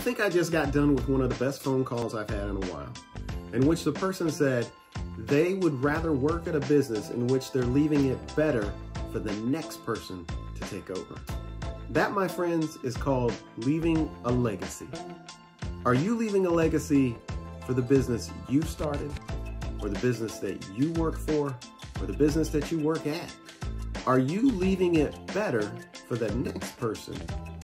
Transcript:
think I just got done with one of the best phone calls I've had in a while, in which the person said they would rather work at a business in which they're leaving it better for the next person to take over. That, my friends, is called leaving a legacy. Are you leaving a legacy for the business you started, or the business that you work for, or the business that you work at? Are you leaving it better for the next person